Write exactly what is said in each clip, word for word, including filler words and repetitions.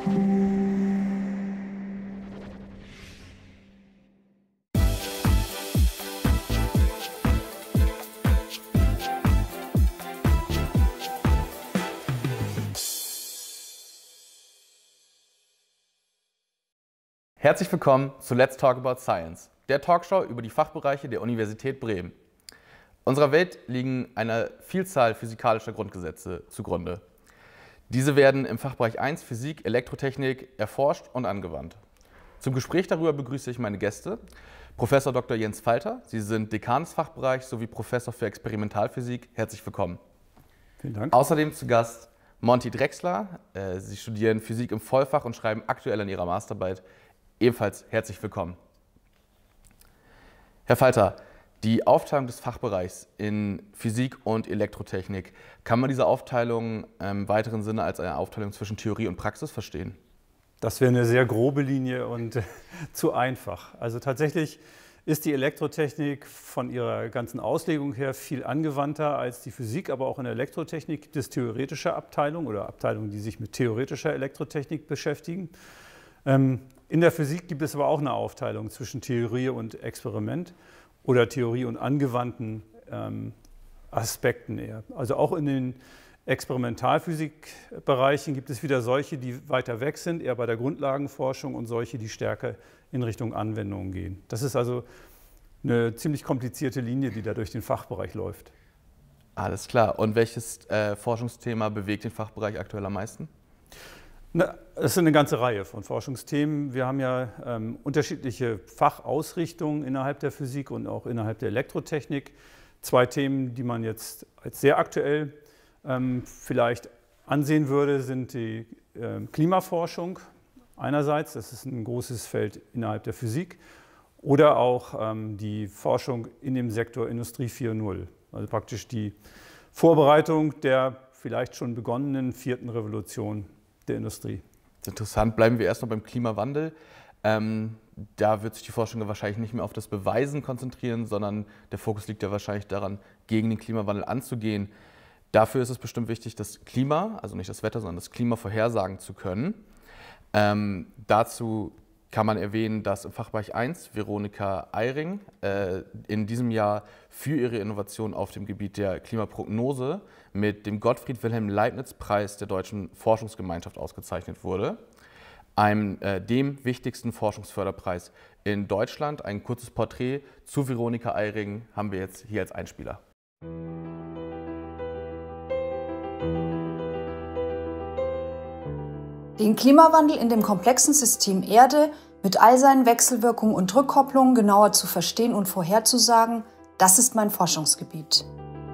Herzlich willkommen zu Let's Talk About Science, der Talkshow über die Fachbereiche der Universität Bremen. Unserer Welt liegen eine Vielzahl physikalischer Grundgesetze zugrunde. Diese werden im Fachbereich eins Physik, Elektrotechnik erforscht und angewandt. Zum Gespräch darüber begrüße ich meine Gäste, Professor Doktor Jens Falter. Sie sind Dekan des Fachbereichs sowie Professor für Experimentalphysik. Herzlich willkommen. Vielen Dank. Außerdem zu Gast Monty Drechsler. Sie studieren Physik im Vollfach und schreiben aktuell an ihrer Masterarbeit. Ebenfalls herzlich willkommen. Herr Falter, die Aufteilung des Fachbereichs in Physik und Elektrotechnik, kann man diese Aufteilung im weiteren Sinne als eine Aufteilung zwischen Theorie und Praxis verstehen? Das wäre eine sehr grobe Linie und äh, zu einfach. Also tatsächlich ist die Elektrotechnik von ihrer ganzen Auslegung her viel angewandter als die Physik, aber auch in der Elektrotechnik gibt es theoretische Abteilungen oder Abteilungen, die sich mit theoretischer Elektrotechnik beschäftigen. Ähm, In der Physik gibt es aber auch eine Aufteilung zwischen Theorie und Experiment oder Theorie und angewandten ähm, Aspekten eher. Also auch in den Experimentalphysikbereichen gibt es wieder solche, die weiter weg sind, eher bei der Grundlagenforschung, und solche, die stärker in Richtung Anwendungen gehen. Das ist also eine ziemlich komplizierte Linie, die da durch den Fachbereich läuft. Alles klar. Und welches äh, Forschungsthema bewegt den Fachbereich aktuell am meisten? Es sind eine ganze Reihe von Forschungsthemen. Wir haben ja ähm, unterschiedliche Fachausrichtungen innerhalb der Physik und auch innerhalb der Elektrotechnik. Zwei Themen, die man jetzt als sehr aktuell ähm, vielleicht ansehen würde, sind die äh, Klimaforschung einerseits, das ist ein großes Feld innerhalb der Physik, oder auch ähm, die Forschung in dem Sektor Industrie vier Punkt null, also praktisch die Vorbereitung der vielleicht schon begonnenen vierten Revolution der Industrie. Interessant. Bleiben wir erst noch beim Klimawandel. Ähm, da wird sich die Forschung wahrscheinlich nicht mehr auf das Beweisen konzentrieren, sondern der Fokus liegt ja wahrscheinlich daran, gegen den Klimawandel anzugehen. Dafür ist es bestimmt wichtig, das Klima, also nicht das Wetter, sondern das Klima vorhersagen zu können. Ähm, dazu kann man erwähnen, dass im Fachbereich eins Veronika Eyring äh, in diesem Jahr für ihre Innovation auf dem Gebiet der Klimaprognose mit dem Gottfried Wilhelm Leibniz-Preis der Deutschen Forschungsgemeinschaft ausgezeichnet wurde. Einem, äh, dem wichtigsten Forschungsförderpreis in Deutschland. Ein kurzes Porträt zu Veronika Eyring haben wir jetzt hier als Einspieler. Den Klimawandel in dem komplexen System Erde mit all seinen Wechselwirkungen und Rückkopplungen genauer zu verstehen und vorherzusagen, das ist mein Forschungsgebiet.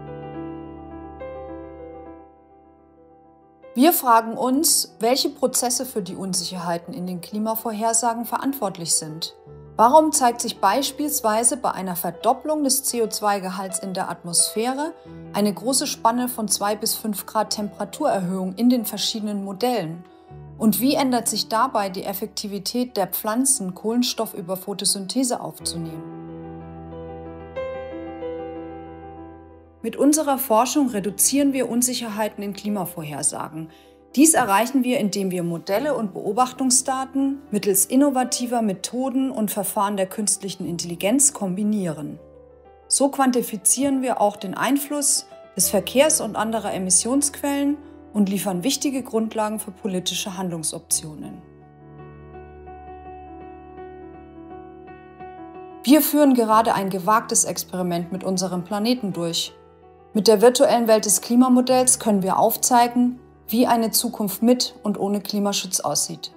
Wir fragen uns, welche Prozesse für die Unsicherheiten in den Klimavorhersagen verantwortlich sind. Warum zeigt sich beispielsweise bei einer Verdopplung des C O zwei Gehalts in der Atmosphäre eine große Spanne von zwei bis fünf Grad Temperaturerhöhung in den verschiedenen Modellen? Und wie ändert sich dabei die Effektivität der Pflanzen, Kohlenstoff über Photosynthese aufzunehmen? Mit unserer Forschung reduzieren wir Unsicherheiten in Klimavorhersagen. Dies erreichen wir, indem wir Modelle und Beobachtungsdaten mittels innovativer Methoden und Verfahren der künstlichen Intelligenz kombinieren. So quantifizieren wir auch den Einfluss des Verkehrs und anderer Emissionsquellen und liefern wichtige Grundlagen für politische Handlungsoptionen. Wir führen gerade ein gewagtes Experiment mit unserem Planeten durch. Mit der virtuellen Welt des Klimamodells können wir aufzeigen, wie eine Zukunft mit und ohne Klimaschutz aussieht.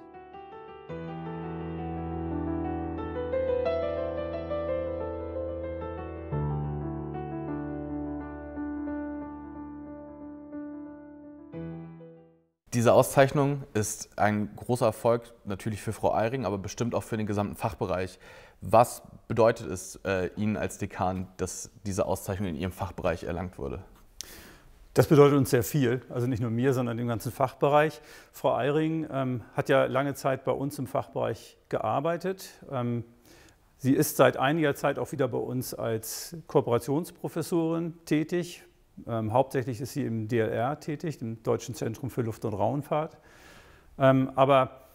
Diese Auszeichnung ist ein großer Erfolg, natürlich für Frau Eyring, aber bestimmt auch für den gesamten Fachbereich. Was bedeutet es äh, Ihnen als Dekan, dass diese Auszeichnung in Ihrem Fachbereich erlangt wurde? Das bedeutet uns sehr viel, also nicht nur mir, sondern dem ganzen Fachbereich. Frau Eyring ähm, hat ja lange Zeit bei uns im Fachbereich gearbeitet. Ähm, sie ist seit einiger Zeit auch wieder bei uns als Kooperationsprofessorin tätig. Ähm, hauptsächlich ist sie im D L R tätig, dem Deutschen Zentrum für Luft- und Raumfahrt. Ähm, aber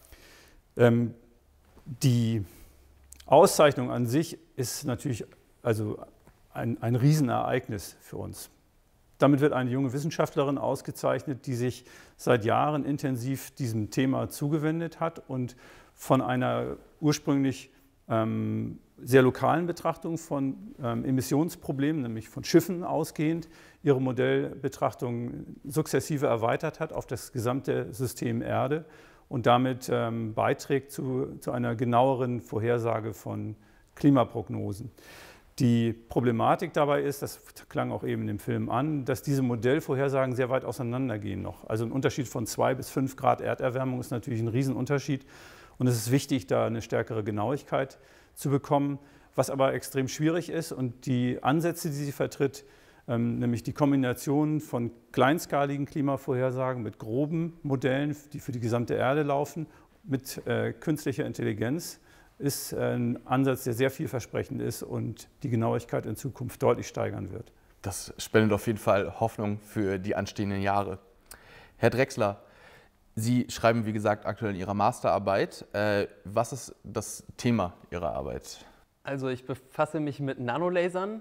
Ähm, die Auszeichnung an sich ist natürlich also ein, ein Riesenereignis für uns. Damit wird eine junge Wissenschaftlerin ausgezeichnet, die sich seit Jahren intensiv diesem Thema zugewendet hat und von einer ursprünglich ähm, sehr lokalen Betrachtung von ähm, Emissionsproblemen, nämlich von Schiffen ausgehend, ihre Modellbetrachtung sukzessive erweitert hat auf das gesamte System Erde und damit ähm, beiträgt zu, zu einer genaueren Vorhersage von Klimaprognosen. Die Problematik dabei ist, das klang auch eben im Film an, dass diese Modellvorhersagen sehr weit auseinandergehen noch. Also ein Unterschied von zwei bis fünf Grad Erderwärmung ist natürlich ein Riesenunterschied und es ist wichtig, da eine stärkere Genauigkeit zu bekommen, was aber extrem schwierig ist und die Ansätze, die sie vertritt, ähm, nämlich die Kombination von kleinskaligen Klimavorhersagen mit groben Modellen, die für die gesamte Erde laufen, mit äh, künstlicher Intelligenz, ist ein Ansatz, der sehr vielversprechend ist und die Genauigkeit in Zukunft deutlich steigern wird. Das spendet auf jeden Fall Hoffnung für die anstehenden Jahre. Herr Drechsler, Sie schreiben, wie gesagt, aktuell in Ihrer Masterarbeit. Was ist das Thema Ihrer Arbeit? Also ich befasse mich mit Nanolasern.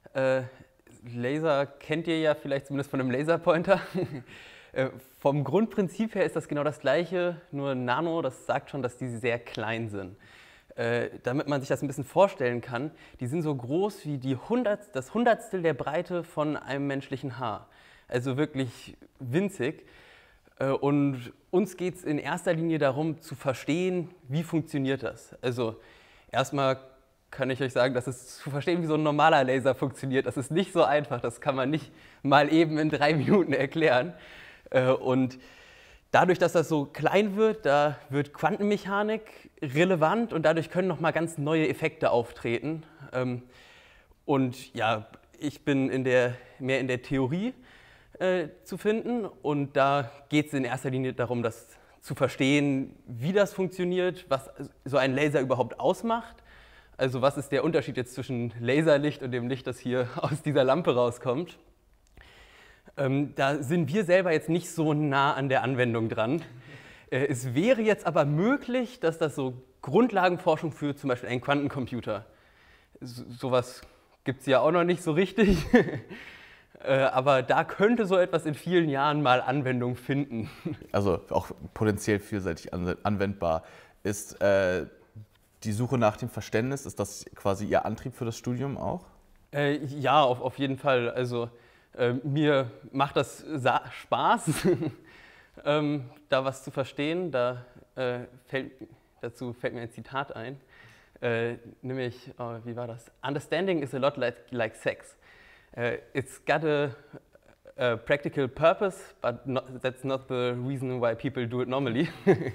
Laser kennt ihr ja vielleicht zumindest von einem Laserpointer. Vom Grundprinzip her ist das genau das Gleiche, nur Nano, das sagt schon, dass die sehr klein sind. Äh, damit man sich das ein bisschen vorstellen kann, die sind so groß wie die Hundert, das Hundertstel der Breite von einem menschlichen Haar. Also wirklich winzig. Äh, und uns geht es in erster Linie darum, zu verstehen, wie funktioniert das. Also erstmal kann ich euch sagen, dass es zu verstehen, wie so ein normaler Laser funktioniert. Das ist nicht so einfach, das kann man nicht mal eben in drei Minuten erklären. Äh, und dadurch, dass das so klein wird, da wird Quantenmechanik relevant und dadurch können nochmal ganz neue Effekte auftreten. Und ja, ich bin in der, mehr in der Theorie äh, zu finden und da geht es in erster Linie darum, das zu verstehen, wie das funktioniert, was so ein Laser überhaupt ausmacht. Also was ist der Unterschied jetzt zwischen Laserlicht und dem Licht, das hier aus dieser Lampe rauskommt. Ähm, da sind wir selber jetzt nicht so nah an der Anwendung dran. Äh, es wäre jetzt aber möglich, dass das so Grundlagenforschung für zum Beispiel einen Quantencomputer, so, sowas gibt es ja auch noch nicht so richtig, äh, aber da könnte so etwas in vielen Jahren mal Anwendung finden. Also auch potenziell vielseitig anwendbar. Ist äh, die Suche nach dem Verständnis, ist das quasi Ihr Antrieb für das Studium auch? Äh, ja, auf, auf jeden Fall. Also äh, mir macht das Spaß, ähm, da was zu verstehen. Da, äh, fällt, dazu fällt mir ein Zitat ein, äh, nämlich, oh, wie war das? Understanding is a lot like, like sex. Uh, it's got a, a practical purpose, but not, that's not the reason why people do it normally.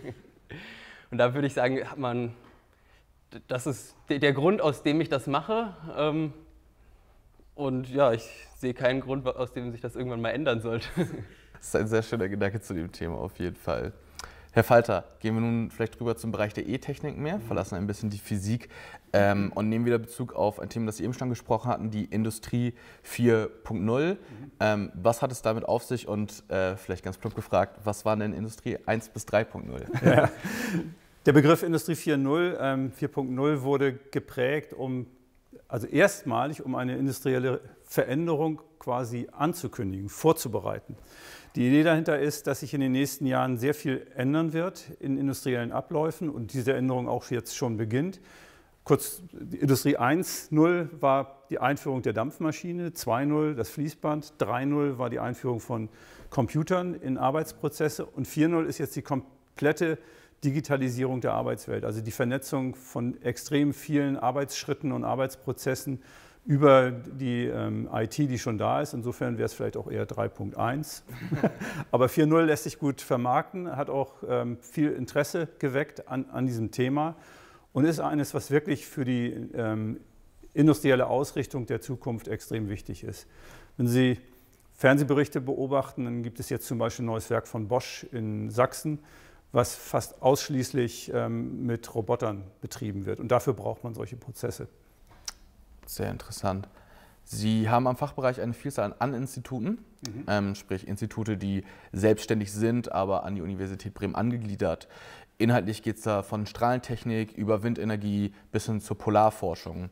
Und da würde ich sagen, hat man, das ist der Grund, aus dem ich das mache. Ähm, und ja, ich sehe keinen Grund, aus dem sich das irgendwann mal ändern sollte. Das ist ein sehr schöner Gedanke zu dem Thema auf jeden Fall. Herr Falter, gehen wir nun vielleicht rüber zum Bereich der E-Technik mehr, verlassen ein bisschen die Physik ähm, und nehmen wieder Bezug auf ein Thema, das Sie eben schon gesprochen hatten, die Industrie vier Punkt null. Ähm, was hat es damit auf sich und äh, vielleicht ganz plump gefragt, was war denn Industrie eins bis drei Punkt null? Ja. Der Begriff Industrie vier Punkt null, ähm, vier Punkt null wurde geprägt, um also erstmalig um eine industrielle Veränderung quasi anzukündigen, vorzubereiten. Die Idee dahinter ist, dass sich in den nächsten Jahren sehr viel ändern wird in industriellen Abläufen und diese Änderung auch jetzt schon beginnt. Kurz, die Industrie eins Punkt null war die Einführung der Dampfmaschine, zwei Punkt null das Fließband, drei Punkt null war die Einführung von Computern in Arbeitsprozesse und vier Punkt null ist jetzt die komplette Digitalisierung der Arbeitswelt, also die Vernetzung von extrem vielen Arbeitsschritten und Arbeitsprozessen über die ähm, I T, die schon da ist. Insofern wäre es vielleicht auch eher drei Punkt eins. Aber vier Punkt null lässt sich gut vermarkten, hat auch ähm, viel Interesse geweckt an, an diesem Thema und ist eines, was wirklich für die ähm, industrielle Ausrichtung der Zukunft extrem wichtig ist. Wenn Sie Fernsehberichte beobachten, dann gibt es jetzt zum Beispiel ein neues Werk von Bosch in Sachsen, was fast ausschließlich ähm, mit Robotern betrieben wird. Und dafür braucht man solche Prozesse. Sehr interessant. Sie haben am Fachbereich eine Vielzahl an Instituten, mhm. ähm, sprich Institute, die selbstständig sind, aber an die Universität Bremen angegliedert. Inhaltlich geht es da von Strahlentechnik über Windenergie bis hin zur Polarforschung.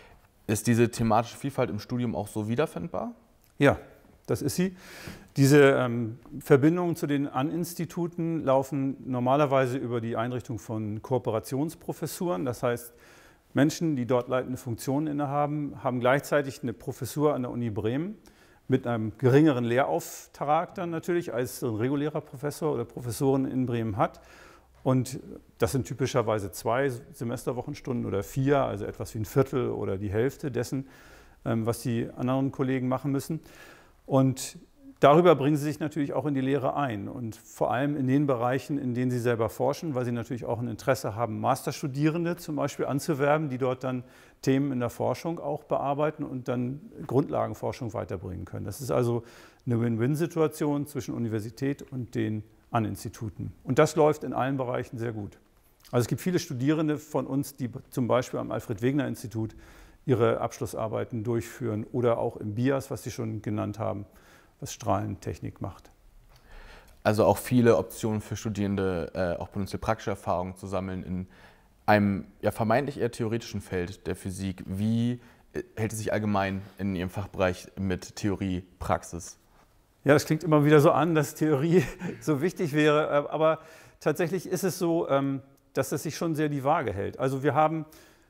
Ist diese thematische Vielfalt im Studium auch so wiederfindbar? Ja, das ist sie. Diese ähm, Verbindungen zu den An-Instituten laufen normalerweise über die Einrichtung von Kooperationsprofessuren. Das heißt, Menschen, die dort leitende Funktionen innehaben, haben gleichzeitig eine Professur an der Uni Bremen mit einem geringeren Lehrauftrag dann natürlich, als ein regulärer Professor oder Professorin in Bremen hat. Und das sind typischerweise zwei Semesterwochenstunden oder vier, also etwas wie ein Viertel oder die Hälfte dessen, was die anderen Kollegen machen müssen. Und darüber bringen sie sich natürlich auch in die Lehre ein und vor allem in den Bereichen, in denen sie selber forschen, weil sie natürlich auch ein Interesse haben, Masterstudierende zum Beispiel anzuwerben, die dort dann Themen in der Forschung auch bearbeiten und dann Grundlagenforschung weiterbringen können. Das ist also eine Win-Win-Situation zwischen Universität und den An-Instituten. Und das läuft in allen Bereichen sehr gut. Also es gibt viele Studierende von uns, die zum Beispiel am Alfred-Wegener-Institut ihre Abschlussarbeiten durchführen oder auch im B I A S, was Sie schon genannt haben, was Strahlentechnik macht. Also auch viele Optionen für Studierende, äh, auch potenziell praktische Erfahrungen zu sammeln in einem ja, vermeintlich eher theoretischen Feld der Physik. Wie äh, hält es sich allgemein in Ihrem Fachbereich mit Theorie, Praxis? Ja, das klingt immer wieder so an, dass Theorie so wichtig wäre, aber tatsächlich ist es so, dass es sich schon sehr die Waage hält. Also wir haben,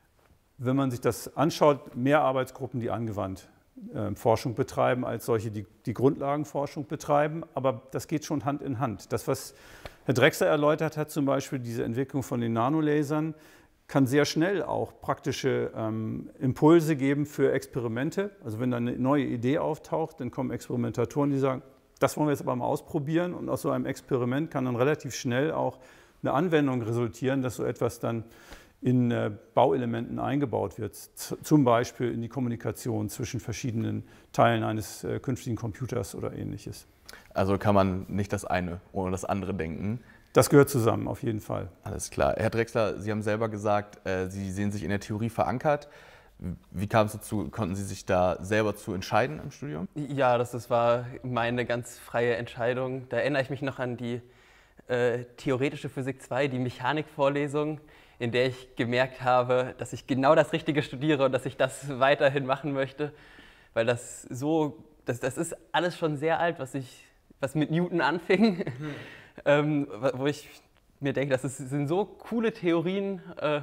wenn man sich das anschaut, mehr Arbeitsgruppen, die angewandt Forschung betreiben, als solche, die die Grundlagenforschung betreiben, aber das geht schon Hand in Hand. Das, was Herr Drechsler erläutert hat, zum Beispiel diese Entwicklung von den Nanolasern, kann sehr schnell auch praktische ähm, Impulse geben für Experimente. Also wenn da eine neue Idee auftaucht, dann kommen Experimentatoren, die sagen, das wollen wir jetzt aber mal ausprobieren. Und aus so einem Experiment kann dann relativ schnell auch eine Anwendung resultieren, dass so etwas dann in äh, Bauelementen eingebaut wird. Z zum Beispiel in die Kommunikation zwischen verschiedenen Teilen eines äh, künftigen Computers oder Ähnliches. Also kann man nicht das eine ohne das andere denken. Das gehört zusammen, auf jeden Fall. Alles klar. Herr Drechsler, Sie haben selber gesagt, äh, Sie sehen sich in der Theorie verankert. Wie kam es dazu? Konnten Sie sich da selber zu entscheiden im Studium? Ja, das, das war meine ganz freie Entscheidung. Da erinnere ich mich noch an die äh, theoretische Physik zwei, die Mechanikvorlesung, in der ich gemerkt habe, dass ich genau das Richtige studiere und dass ich das weiterhin machen möchte. Weil das so, das, das ist alles schon sehr alt, was, ich, was mit Newton anfing. Mhm. Ähm, wo ich mir denke, das ist, sind so coole Theorien äh,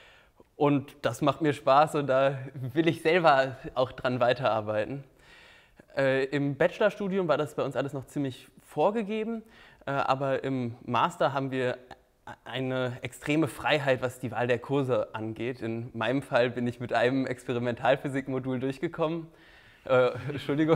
und das macht mir Spaß und da will ich selber auch dran weiterarbeiten. Äh, Im Bachelorstudium war das bei uns alles noch ziemlich vorgegeben, äh, aber im Master haben wir eine extreme Freiheit, was die Wahl der Kurse angeht. In meinem Fall bin ich mit einem Experimentalphysikmodul durchgekommen. Äh, Entschuldigung.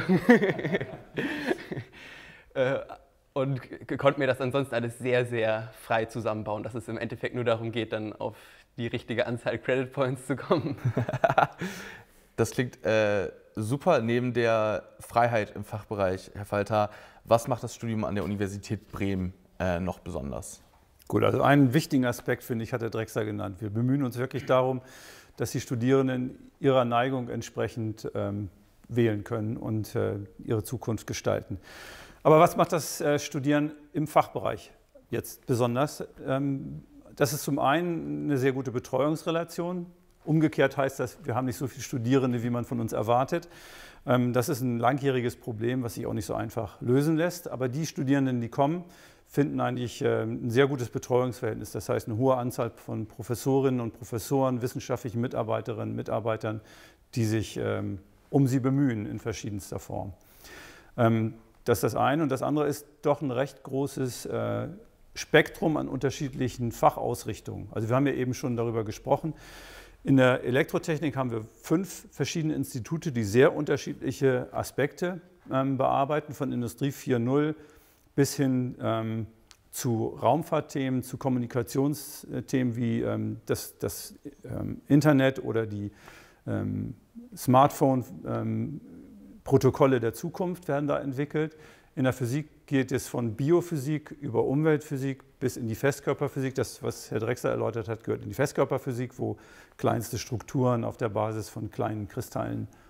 äh, Und konnte mir das ansonsten alles sehr, sehr frei zusammenbauen, dass es im Endeffekt nur darum geht, dann auf die richtige Anzahl Credit Points zu kommen. Das klingt äh, super. Neben der Freiheit im Fachbereich, Herr Falter, was macht das Studium an der Universität Bremen äh, noch besonders? Gut, also einen wichtigen Aspekt, finde ich, hat der Drechsler genannt. Wir bemühen uns wirklich darum, dass die Studierenden ihrer Neigung entsprechend ähm, wählen können und äh, ihre Zukunft gestalten. Aber was macht das äh, Studieren im Fachbereich jetzt besonders? Ähm, das ist zum einen eine sehr gute Betreuungsrelation. Umgekehrt heißt das, wir haben nicht so viele Studierende, wie man von uns erwartet. Ähm, das ist ein langjähriges Problem, was sich auch nicht so einfach lösen lässt. Aber die Studierenden, die kommen, finden eigentlich äh, ein sehr gutes Betreuungsverhältnis. Das heißt, eine hohe Anzahl von Professorinnen und Professoren, wissenschaftlichen Mitarbeiterinnen und Mitarbeitern, die sich ähm, um sie bemühen in verschiedenster Form. Ähm, Das ist das eine. Und das andere ist doch ein recht großes äh, Spektrum an unterschiedlichen Fachausrichtungen. Also wir haben ja eben schon darüber gesprochen. In der Elektrotechnik haben wir fünf verschiedene Institute, die sehr unterschiedliche Aspekte ähm, bearbeiten, von Industrie vier Punkt null bis hin ähm, zu Raumfahrtthemen, zu Kommunikationsthemen wie ähm, das, das ähm, Internet oder die ähm, Smartphone, ähm, Protokolle der Zukunft werden da entwickelt. In der Physik geht es von Biophysik über Umweltphysik bis in die Festkörperphysik. Das, was Herr Drechsler erläutert hat, gehört in die Festkörperphysik, wo kleinste Strukturen auf der Basis von kleinen Kristallen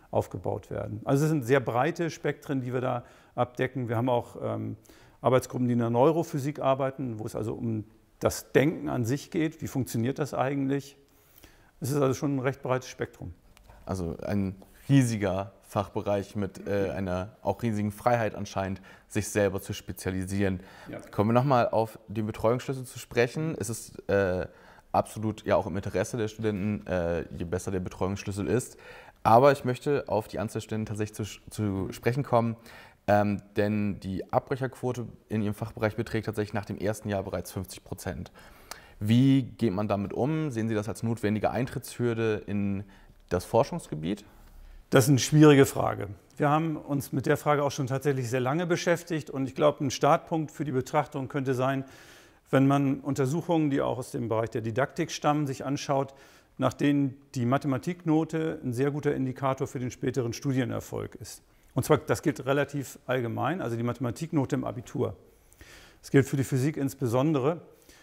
aufgebaut werden. Also es sind sehr breite Spektren, die wir da abdecken. Wir haben auch ähm, Arbeitsgruppen, die in der Neurophysik arbeiten, wo es also um das Denken an sich geht. Wie funktioniert das eigentlich? Es ist also schon ein recht breites Spektrum. Also ein riesiger Fachbereich mit äh, einer auch riesigen Freiheit anscheinend, sich selber zu spezialisieren. Ja. Kommen wir nochmal auf den Betreuungsschlüssel zu sprechen. Es ist äh, absolut ja auch im Interesse der Studenten, äh, je besser der Betreuungsschlüssel ist. Aber ich möchte auf die Anzahl der Studenten tatsächlich zu, zu sprechen kommen, ähm, denn die Abbrecherquote in Ihrem Fachbereich beträgt tatsächlich nach dem ersten Jahr bereits fünfzig Prozent. Wie geht man damit um? Sehen Sie das als notwendige Eintrittshürde in das Forschungsgebiet? Das ist eine schwierige Frage. Wir haben uns mit der Frage auch schon tatsächlich sehr lange beschäftigt und ich glaube, ein Startpunkt für die Betrachtung könnte sein, wenn man Untersuchungen, die auch aus dem Bereich der Didaktik stammen, sich anschaut, nach denen die Mathematiknote ein sehr guter Indikator für den späteren Studienerfolg ist. Und zwar, das gilt relativ allgemein, also die Mathematiknote im Abitur. Das gilt für die Physik insbesondere.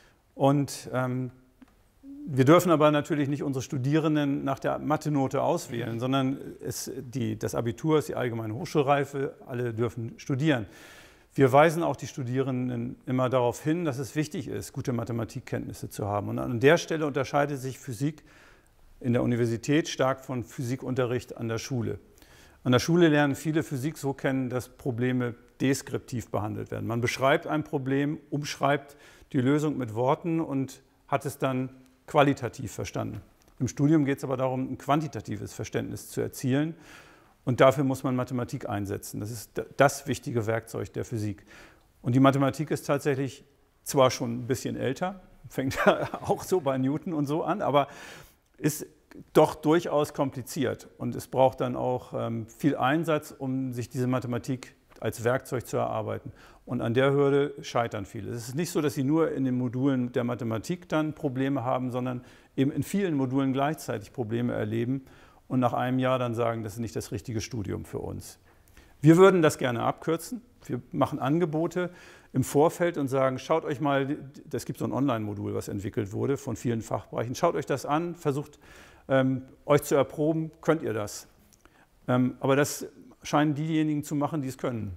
Und ähm, wir dürfen aber natürlich nicht unsere Studierenden nach der Mathe-Note auswählen, sondern es, die, das Abitur ist die allgemeine Hochschulreife, alle dürfen studieren. Wir weisen auch die Studierenden immer darauf hin, dass es wichtig ist, gute Mathematikkenntnisse zu haben. Und an der Stelle unterscheidet sich Physik in der Universität stark von Physikunterricht an der Schule. An der Schule lernen viele Physik so kennen, dass Probleme deskriptiv behandelt werden. Man beschreibt ein Problem, umschreibt die Lösung mit Worten und hat es dann qualitativ verstanden. Im Studium geht es aber darum, ein quantitatives Verständnis zu erzielen und dafür muss man Mathematik einsetzen. Das ist das wichtige Werkzeug der Physik. Und die Mathematik ist tatsächlich zwar schon ein bisschen älter, fängt auch so bei Newton und so an, aber ist doch durchaus kompliziert und es braucht dann auch ähm, viel Einsatz, um sich diese Mathematik als Werkzeug zu erarbeiten. Und an der Hürde scheitern viele. Es ist nicht so, dass sie nur in den Modulen der Mathematik dann Probleme haben, sondern eben in vielen Modulen gleichzeitig Probleme erleben und nach einem Jahr dann sagen, das ist nicht das richtige Studium für uns. Wir würden das gerne abkürzen. Wir machen Angebote im Vorfeld und sagen, schaut euch mal, es gibt so ein Online-Modul, was entwickelt wurde von vielen Fachbereichen, schaut euch das an, versucht ähm, euch zu erproben, könnt ihr das. Ähm, aber das scheinen diejenigen zu machen, die es können.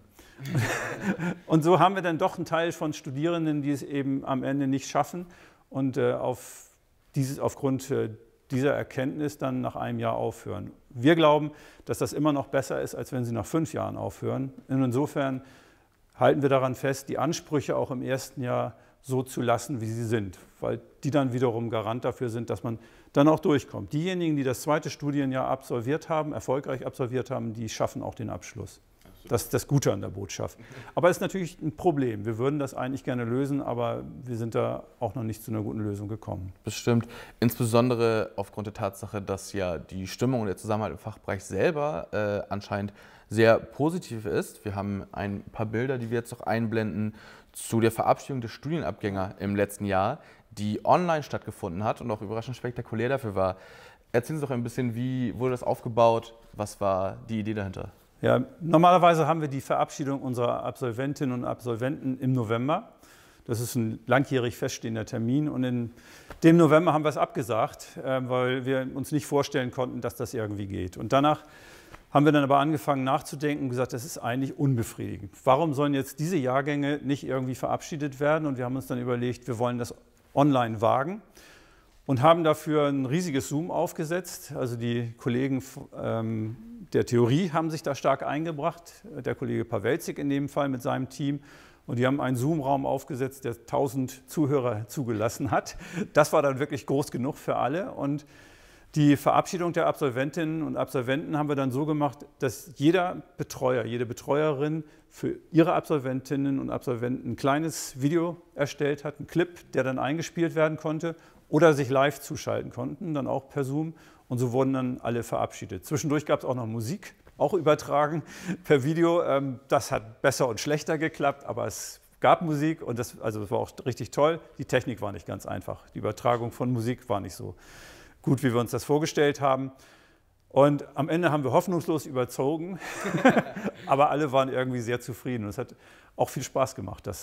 Und so haben wir dann doch einen Teil von Studierenden, die es eben am Ende nicht schaffen und äh, auf dieses, aufgrund äh, dieser Erkenntnis dann nach einem Jahr aufhören. Wir glauben, dass das immer noch besser ist, als wenn sie nach fünf Jahren aufhören. Und insofern halten wir daran fest, die Ansprüche auch im ersten Jahr so zu lassen, wie sie sind, weil die dann wiederum Garant dafür sind, dass man dann auch durchkommt. Diejenigen, die das zweite Studienjahr absolviert haben, erfolgreich absolviert haben, die schaffen auch den Abschluss. Das ist das Gute an der Botschaft. Aber es ist natürlich ein Problem. Wir würden das eigentlich gerne lösen, aber wir sind da auch noch nicht zu einer guten Lösung gekommen. Bestimmt. Insbesondere aufgrund der Tatsache, dass ja die Stimmung und der Zusammenhalt im Fachbereich selber äh, anscheinend sehr positiv ist. Wir haben ein paar Bilder, die wir jetzt noch einblenden, zu der Verabschiedung der Studienabgänger im letzten Jahr, die online stattgefunden hat und auch überraschend spektakulär dafür war. Erzählen Sie doch ein bisschen, wie wurde das aufgebaut? Was war die Idee dahinter? Ja, normalerweise haben wir die Verabschiedung unserer Absolventinnen und Absolventen im November. Das ist ein langjährig feststehender Termin und in dem November haben wir es abgesagt, weil wir uns nicht vorstellen konnten, dass das irgendwie geht. Und danach haben wir dann aber angefangen nachzudenken und gesagt, das ist eigentlich unbefriedigend. Warum sollen jetzt diese Jahrgänge nicht irgendwie verabschiedet werden? Und wir haben uns dann überlegt, wir wollen das online wagen. Und haben dafür ein riesiges Zoom aufgesetzt. Also die Kollegen ähm, der Theorie haben sich da stark eingebracht, der Kollege Pawelzig in dem Fall mit seinem Team. Und die haben einen Zoom-Raum aufgesetzt, der tausend Zuhörer zugelassen hat. Das war dann wirklich groß genug für alle. Und die Verabschiedung der Absolventinnen und Absolventen haben wir dann so gemacht, dass jeder Betreuer, jede Betreuerin für ihre Absolventinnen und Absolventen ein kleines Video erstellt hat, einen Clip, der dann eingespielt werden konnte. Oder sich live zuschalten konnten, dann auch per Zoom. Und so wurden dann alle verabschiedet. Zwischendurch gab es auch noch Musik, auch übertragen per Video. Das hat besser und schlechter geklappt, aber es gab Musik und das, also das war auch richtig toll. Die Technik war nicht ganz einfach. Die Übertragung von Musik war nicht so gut, wie wir uns das vorgestellt haben. Und am Ende haben wir hoffnungslos überzogen, aber alle waren irgendwie sehr zufrieden. Und es hat auch viel Spaß gemacht, das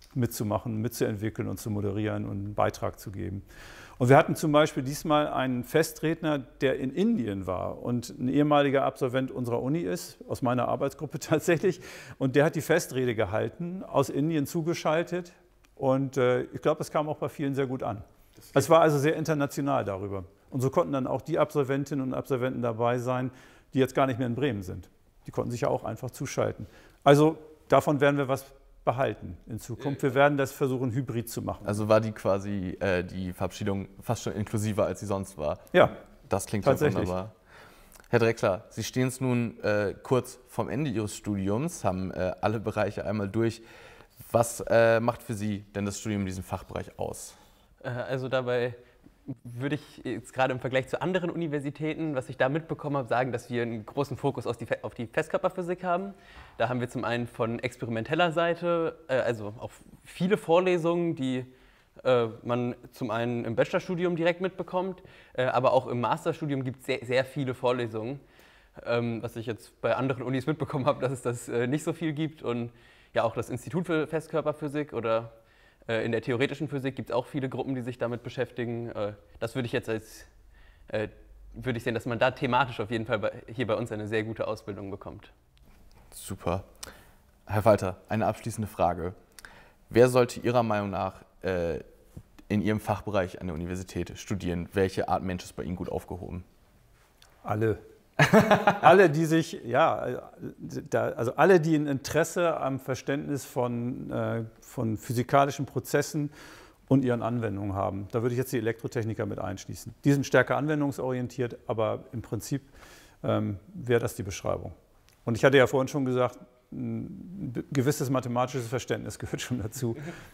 mitzumachen, mitzuentwickeln und zu moderieren und einen Beitrag zu geben. Und wir hatten zum Beispiel diesmal einen Festredner, der in Indien war und ein ehemaliger Absolvent unserer Uni ist, aus meiner Arbeitsgruppe tatsächlich. Und der hat die Festrede gehalten, aus Indien zugeschaltet. Und äh, ich glaube, es kam auch bei vielen sehr gut an. Es war also sehr international darüber. Und so konnten dann auch die Absolventinnen und Absolventen dabei sein, die jetzt gar nicht mehr in Bremen sind. Die konnten sich ja auch einfach zuschalten. Also davon werden wir was behalten in Zukunft. Wir werden das versuchen, hybrid zu machen. Also war die quasi äh, die Verabschiedung fast schon inklusiver, als sie sonst war? Ja, das klingt ja wunderbar. Herr Drechsler, Sie stehen jetzt nun äh, kurz vorm Ende Ihres Studiums, haben äh, alle Bereiche einmal durch. Was äh, macht für Sie denn das Studium in diesem Fachbereich aus? Also dabei würde ich jetzt gerade im Vergleich zu anderen Universitäten, was ich da mitbekommen habe, sagen, dass wir einen großen Fokus auf die, auf die Festkörperphysik haben. Da haben wir zum einen von experimenteller Seite, äh, also auch viele Vorlesungen, die äh, man zum einen im Bachelorstudium direkt mitbekommt, äh, aber auch im Masterstudium gibt es sehr, sehr viele Vorlesungen, ähm, was ich jetzt bei anderen Unis mitbekommen habe, dass es das äh, nicht so viel gibt. Und ja, auch das Institut für Festkörperphysik oder in der theoretischen Physik gibt es auch viele Gruppen, die sich damit beschäftigen. Das würde ich jetzt als, würde ich sehen, dass man da thematisch auf jeden Fall hier bei uns eine sehr gute Ausbildung bekommt. Super. Herr Walter, eine abschließende Frage. Wer sollte Ihrer Meinung nach in Ihrem Fachbereich an der Universität studieren? Welche Art Mensch ist bei Ihnen gut aufgehoben? Alle. alle, die sich, ja, da, also alle, die ein Interesse am Verständnis von, äh, von physikalischen Prozessen und ihren Anwendungen haben. Da würde ich jetzt die Elektrotechniker mit einschließen. Die sind stärker anwendungsorientiert, aber im Prinzip ähm, wäre das die Beschreibung. Und ich hatte ja vorhin schon gesagt, ein gewisses mathematisches Verständnis gehört schon dazu.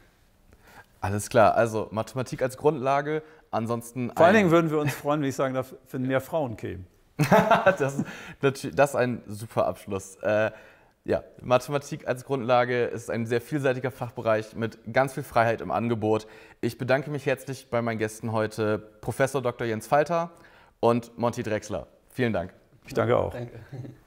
Alles klar, also Mathematik als Grundlage, ansonsten... Vor allen Dingen würden wir uns freuen, wenn ich sagen darf, wenn mehr Frauen kämen. das, das ist ein super Abschluss. Äh, ja, Mathematik als Grundlage ist ein sehr vielseitiger Fachbereich mit ganz viel Freiheit im Angebot. Ich bedanke mich herzlich bei meinen Gästen heute, Professor Doktor Jens Falter und Monty Drechsler. Vielen Dank. Ich danke auch. Danke.